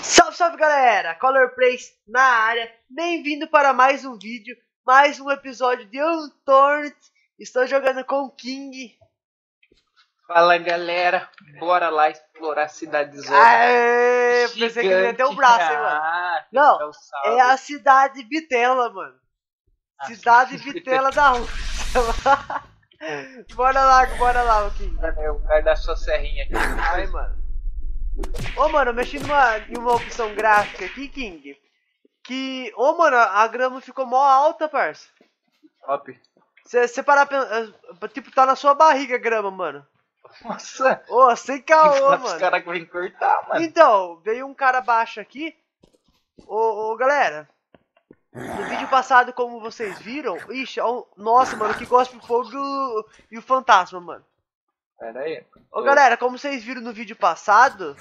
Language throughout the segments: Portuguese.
Salve, salve galera! Color Plays na área, bem-vindo para mais um vídeo, mais um episódio de Unturned. Estou jogando com o King. Fala galera, bora lá explorar a cidade zona. Aê, pensei que ele ia ter um braço, hein, mano. Não, é a cidade Bitela, mano. Cidade Bitela da Rússia. Bora lá, o King. O cara da sua serrinha aqui. Ai, mano. Ô, mano, eu mexi em uma opção gráfica aqui, King. Que, ô, mano, a grama ficou mó alta, parça. Top. Você parar, tipo, tá na sua barriga a grama, mano. Nossa. Ô, sem caô, mano. Os caras que vêm cortar, mano. Então, veio um cara baixo aqui. Ô, galera. No vídeo passado, como vocês viram... Ixi, nossa, mano, que gosta de fogo e o fantasma, mano. Pera aí. Ô, galera, como vocês viram no vídeo passado...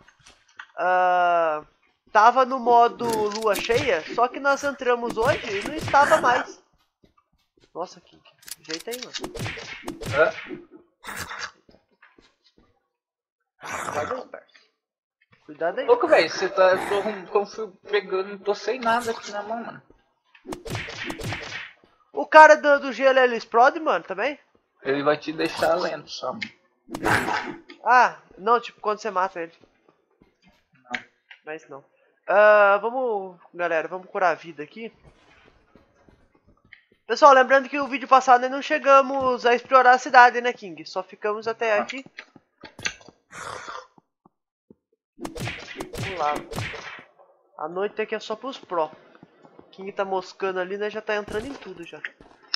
tava no modo lua cheia, só que nós entramos hoje e não estava mais. Nossa, que jeito aí, mano. Cuidado aí, parça. Cuidado aí. Louco, velho, você tá pegando, tô sem nada aqui na mão, mano. O cara do gelo, ele explode, mano, também? Ele vai te deixar lento só, mano. Ah, não, tipo, quando você mata ele. Não. Mas não. Vamos, galera, vamos curar a vida aqui. Pessoal, lembrando que o vídeo passado nós não chegamos a explorar a cidade, né, King? Só ficamos até aqui. Vamos lá. A noite aqui é só pros pro. King tá moscando ali, né? Já tá entrando em tudo já.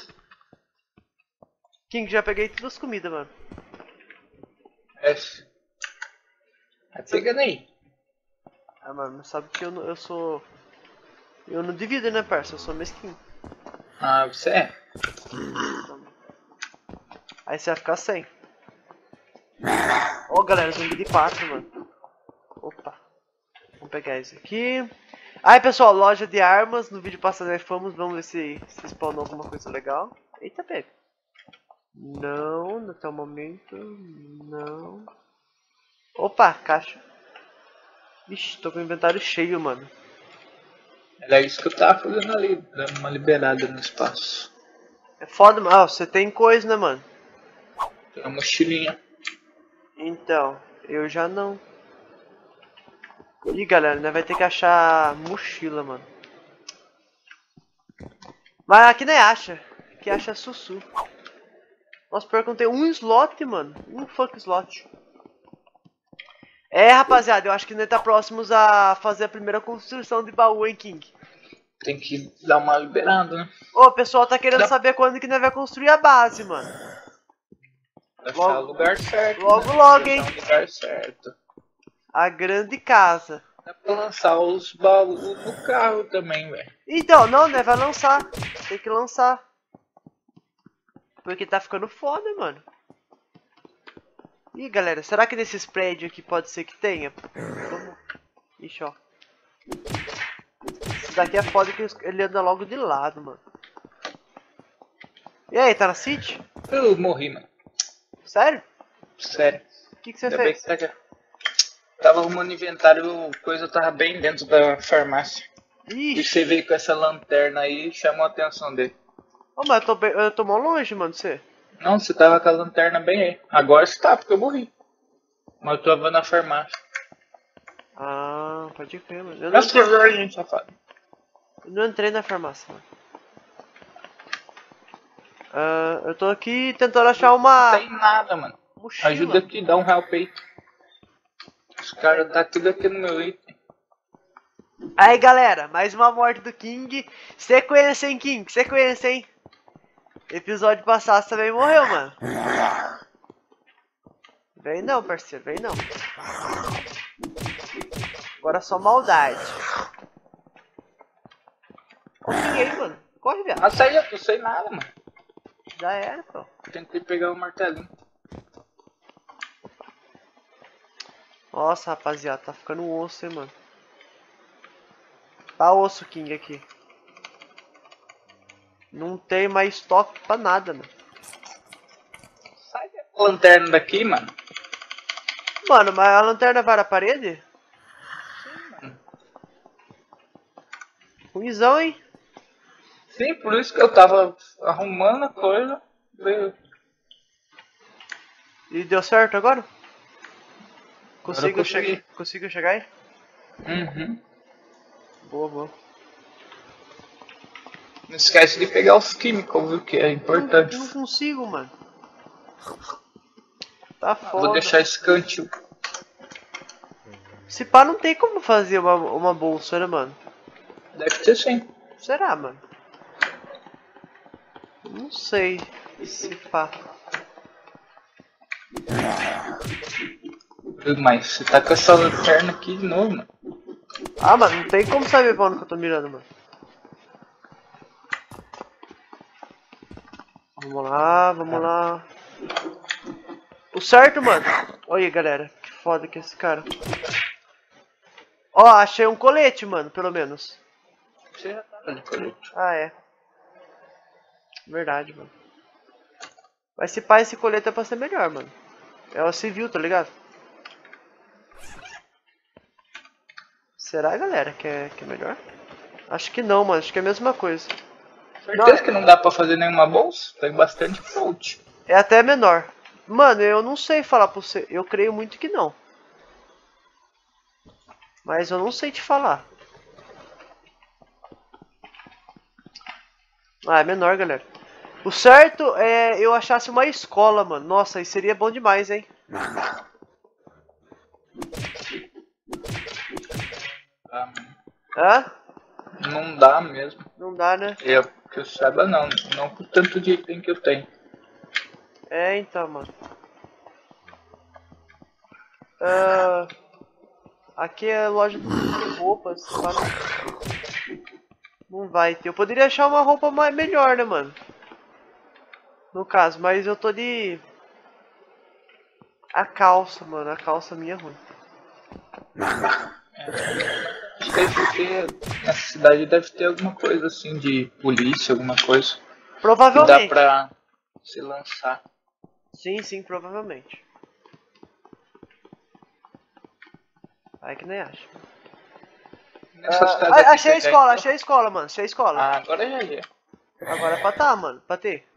King, já peguei todas as comidas, mano. Tá pegando aí. Ah, mano, sabe que eu sou... Eu não divido, né, parça? Eu sou mesquinho. Ah, você é? Aí você vai ficar sem. Ó, galera, zumbi de 4, mano. Opa. Vamos pegar isso aqui. Aí, pessoal, loja de armas. No vídeo passado nós fomos. Vamos ver se spawnou alguma coisa legal. Eita, pega. Não, até o momento. Não. Opa, caixa. Ixi, tô com o inventário cheio, mano. Era isso que eu tava fazendo ali, dando uma liberada no espaço. É foda, mano. Ah, você tem coisa, né, mano? Tem uma mochilinha. Então, eu já não. Ih, galera, nós vai ter que achar mochila, mano. Mas aqui não é acha. Aqui acha sussu. Nossa, pior que eu não tenho um slot, mano. Um fuck slot. É, rapaziada, eu acho que nós tá próximos a fazer a primeira construção de baú, hein, King? Tem que dar uma liberada, né? Ô, o pessoal tá querendo saber quando que nós vai construir a base, mano. Achar o lugar certo. Logo, hein? O lugar certo. A grande casa. Dá pra lançar os baús do carro também, velho. Então, não, né? Vai lançar. Tem que lançar. Porque tá ficando foda, mano. Ih, galera, será que nesses prédios aqui pode ser que tenha? Vamos... Ixi, ó. Esse daqui é foda que ele anda logo de lado, mano. E aí, tá na City? Eu morri, mano. Sério? Sério. O que você Ainda fez? bem que tava arrumando inventário, coisa tava bem dentro da farmácia. Ixi. E você veio com essa lanterna aí e chamou a atenção dele. Ô, mas eu tô mó longe, mano, de você. Não, você tava com a lanterna bem aí. Agora você tá, porque eu morri. Mas eu tava na farmácia. Ah, pode crer, mano. Eu Nossa, gente, safado. não entrei na farmácia, mano. Eu tô aqui tentando achar uma... Não tem nada, mano. mochila. Ajuda aqui, dá um help aí. Os caras tá tudo aqui no meu item. Aí, galera, mais uma morte do King. Sequência, hein, King? Sequência, hein? Episódio passado você também morreu, mano. Vem não, parceiro, vem não. Agora só maldade. Ó o King aí, mano. Corre, viado. Ah, sai, eu tô sem nada, mano. Já era, pô. Tentei pegar o martelinho. Nossa, rapaziada, tá ficando osso, hein, mano. Tá osso, King, aqui. Não tem mais estoque pra nada, mano. Sai da lanterna daqui, mano. Mano, mas a lanterna vai na parede? Sim, mano. Ruizão, hein? Sim, por isso que eu tava arrumando a coisa. Veio. E deu certo agora? Agora eu consegui. Conseguiu chegar aí? Uhum. Boa, boa. Não esquece de pegar os químicos, viu? Que é importante. Eu não consigo, mano. Tá foda. Vou deixar esse cantil. Se pá, não tem como fazer uma bolsa, né, mano? Deve ter sim. Será, mano? Não sei. Se pá. Mas você tá com essa lanterna aqui de novo, mano. Ah, mano, não tem como saber pra onde que eu tô mirando, mano. Vamos lá, vamos lá. O certo, mano. Olha aí, galera. Que foda que é esse cara. Ó, achei um colete, mano, pelo menos. Você já tá no colete. Ah, é. Verdade, mano. Mas se pá, esse colete é pra ser melhor, mano. É o civil, tá ligado? Será, galera, que é melhor? Acho que não, mano. Acho que é a mesma coisa. Certeza que não dá pra fazer nenhuma bolsa? Tem bastante float. É até menor. Mano, eu não sei falar pra você. Eu creio muito que não. Mas eu não sei te falar. Ah, é menor, galera. O certo é eu achasse uma escola, mano. Nossa, aí seria bom demais, hein? Hã? Não dá mesmo. Não dá, né? Eu, que eu saiba não. Não com tanto de item que eu tenho. É, então, mano. Ah, aqui é loja de roupas. Não vai ter. Eu poderia achar uma roupa melhor, né, mano? No caso, mas eu tô de... A calça, mano. A calça minha é ruim. Acho que deve ter, nessa cidade deve ter alguma coisa assim de polícia, alguma coisa. Que dá Provavelmente. pra se lançar. Sim, sim, provavelmente. Aí que nem acho. Nessa cidade aqui Achei a você escola, já achei a escola, mano. Achei a escola. Ah, agora já é. Agora é pra tá, mano. Pra ter.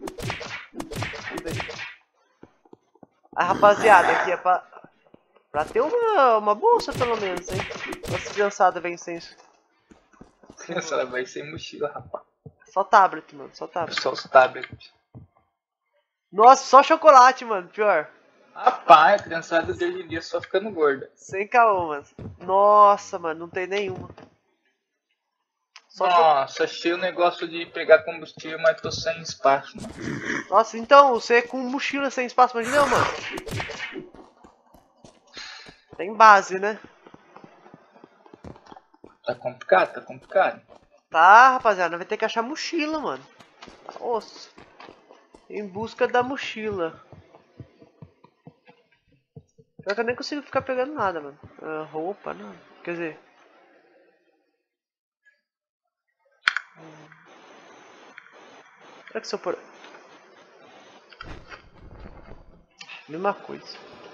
A rapaziada aqui é pra ter uma bolsa, pelo menos, hein? Nossa criançada vem sem isso. Essa vai ser mochila, rapaz. Só tablet, mano. Só tablet. Só os tablets. Nossa, só chocolate, mano. Pior. Rapaz, a criançada de hoje em dia só ficando gorda. Sem caô, mano. Nossa, mano. Não tem nenhuma. Só Nossa, achei o negócio de pegar combustível, mas tô sem espaço, mano. Nossa, então, você com mochila sem espaço, imagina, mano. Tem base, né? Tá complicado, tá complicado. Tá, rapaziada. Vai ter que achar mochila, mano. Nossa. Em busca da mochila. Pior que eu nem consigo ficar pegando nada, mano. Roupa, não. Quer dizer... Será que se eu por... Mesma coisa.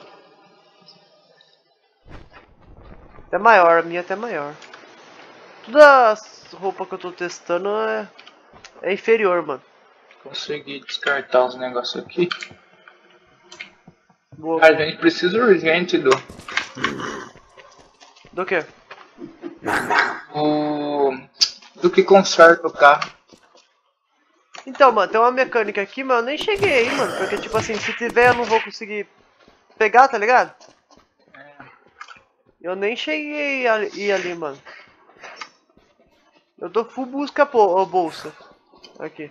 Até maior, a minha é até maior. Todas as roupas que eu tô testando é inferior, mano. Consegui descartar os negócios aqui. Boa. A gente precisa urgente Do que? do que conserta o carro. Então, mano, tem uma mecânica aqui, mas eu nem cheguei aí, mano. Porque, tipo assim, se tiver eu não vou conseguir pegar, tá ligado? Eu nem cheguei a ir ali, mano. Eu tô full busca, pô, bolsa. Aqui.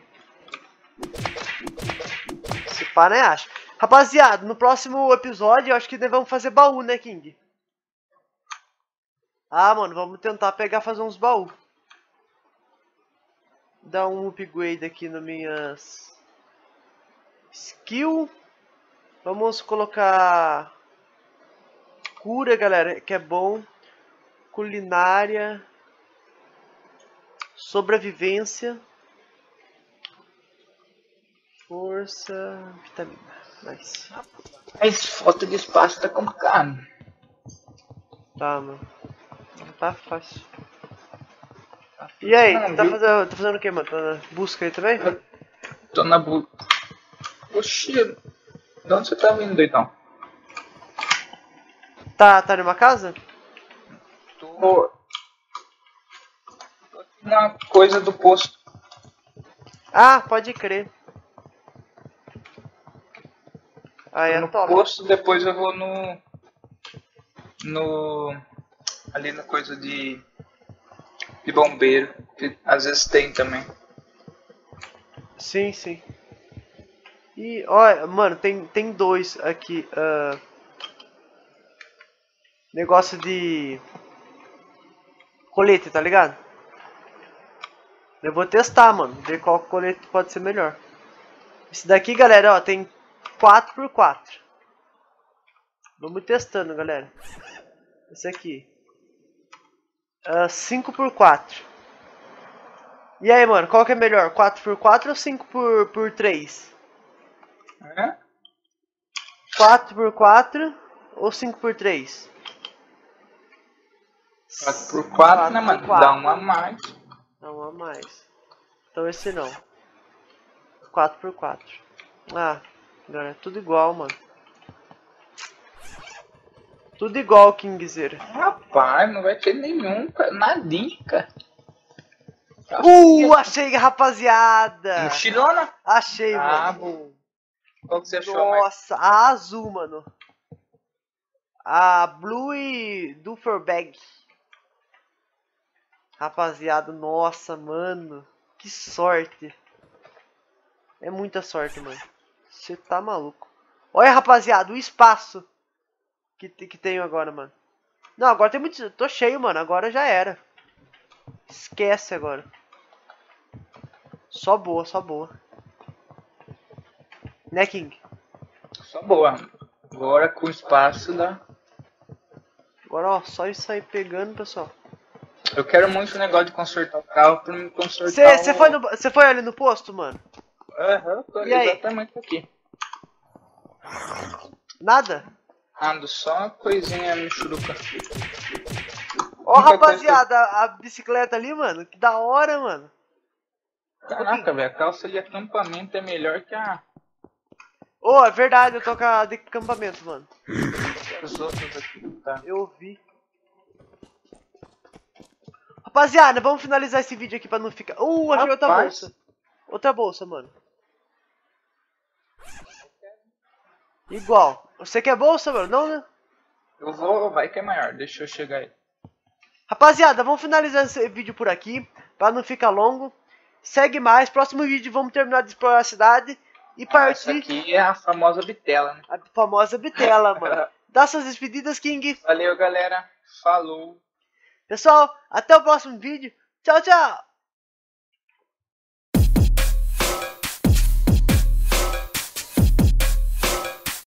Se pá, né, acho. Rapaziada, no próximo episódio eu acho que vamos fazer baú, né, King? Ah, mano, vamos tentar fazer uns baús. Dar um upgrade aqui nas minhas skill. Vamos colocar cura, galera, que é bom. Culinária. Sobrevivência. Força. Vitamina. Nice. Mas falta de espaço tá complicado. Tá, mano. Não tá fácil. E aí, Não, tá viu? fazendo o que, mano? Tá na busca aí também? Tô na busca. Oxi, de onde você tá vindo, doidão? Tá numa casa? Tô na coisa do posto. Ah, pode crer. Aí Tô é no top. posto, depois eu vou ali na coisa de bombeiro, que às vezes tem também. Sim, sim. E, olha, mano, tem dois aqui. Negócio de colete, tá ligado? Eu vou testar, mano. Ver qual colete pode ser melhor. Esse daqui, galera, ó, tem 4x4. Vamos testando, galera. Esse aqui. 5x4. E aí, mano, qual que é melhor? 4x4 ou 5x3? É? 4x4 ou 5x3? 4x4, né, mano? Dá uma a mais. Não, a mais. Então esse não. 4x4. Ah, galera, é tudo igual, mano. Tudo igual, Kingzera. Rapaz, não vai ter nenhum, cara. Nadinha, cara. Achei, rapaziada! Mochilona? Achei, Ah, mano. bom. Qual que você achou mais? Nossa, a azul, mano. A Blue e Duffer Bag. Rapaziada, nossa, mano. Que sorte. É muita sorte, mano. Você tá maluco. Olha, rapaziada, o espaço que tenho agora, mano. Não, agora tem muito... Tô cheio, mano. Agora já era. Esquece agora. Só boa, só boa. Né, King? Só boa. Agora com espaço dá. Agora, ó, só isso aí pegando, pessoal. Eu quero muito o negócio de consertar o carro pra me consertar Você foi ali no posto, mano? Aham, tô E aí? exatamente aqui. Nada? Ando só coisinha michuruca. Ó, Única rapaziada, a bicicleta ali, mano. Que da hora, mano. Caraca, velho, a calça de acampamento é melhor que Ô, é verdade, eu tô com a de acampamento, mano. as outras aqui. Tá. Eu vi. Rapaziada, vamos finalizar esse vídeo aqui pra não ficar... achei outra Rapaz. bolsa. Outra bolsa, mano. Igual. Você quer bolsa, mano? Não, né? Eu vou, vai que é maior, deixa eu chegar aí. Rapaziada, vamos finalizar esse vídeo por aqui, pra não ficar longo. Segue mais, próximo vídeo vamos terminar de explorar a cidade e Essa partir aqui é a famosa bitela, né? a famosa bitela, mano. Dá suas despedidas, King. Valeu, galera. Falou. Pessoal, até o próximo vídeo. Tchau, tchau.